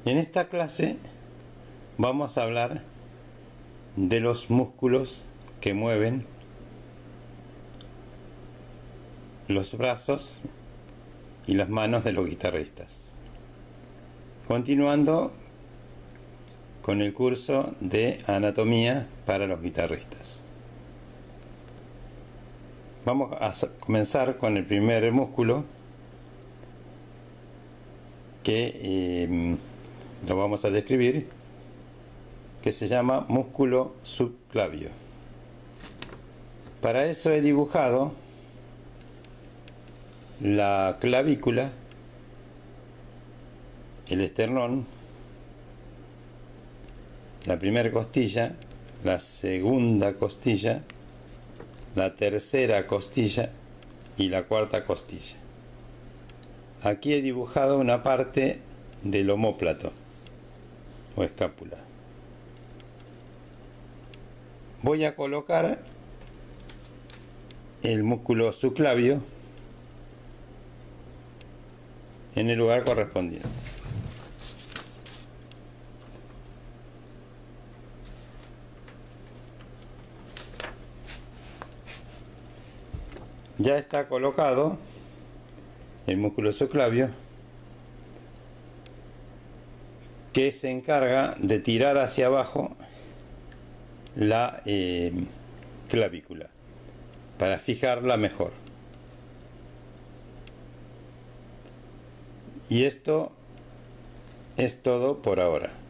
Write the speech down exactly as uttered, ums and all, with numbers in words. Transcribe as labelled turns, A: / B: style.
A: En esta clase vamos a hablar de los músculos que mueven los brazos y las manos de los guitarristas. Continuando con el curso de anatomía para los guitarristas. Vamos a comenzar con el primer músculo que eh, lo vamos a describir, que se llama músculo subclavio. Para eso he dibujado la clavícula, el esternón, la primera costilla, la segunda costilla, la tercera costilla y la cuarta costilla. Aquí he dibujado una parte del omóplato o escápula. Voy a colocar el músculo subclavio en el lugar correspondiente. Ya está colocado el músculo subclavio, que se encarga de tirar hacia abajo la eh, clavícula para fijarla mejor. Y esto es todo por ahora.